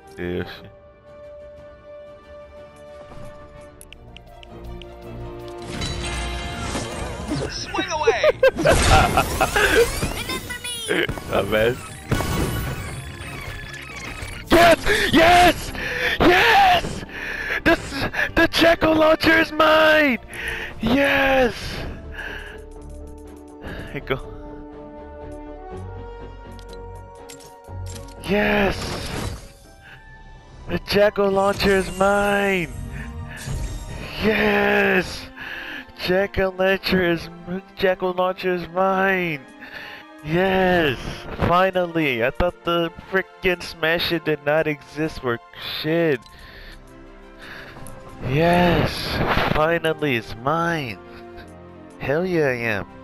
Yeah. Swing away! Oh, man. Yes! Yes! Yes! The Checo launcher is mine! Yes! Here you go. Yes! The Checo launcher is mine! Yes! Checo launcher is mine! Yes! Finally! I thought the frickin' Smash It did not exist for shit. Yes! Finally, it's mine! Hell yeah, I am.